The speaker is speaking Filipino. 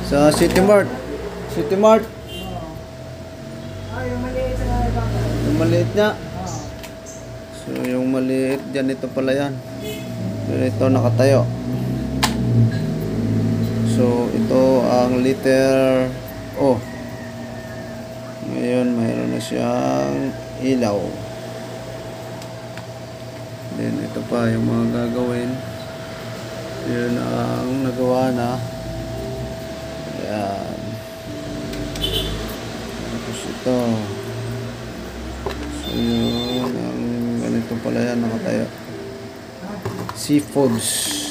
Sa City Mart. City Mart. Yung maliit na ibang. Yung maliit niya. So yung maliit dyan, ito pala yan. Pero ito nakatayo. So ito ang letter O. Ngayon mayroon na siyang ilaw. Then ito pa yung mga gagawin. Yun ang nagawa na. Ayan. Tapos ito. So yun ang ganito pala yan nakatayo. Seafoods.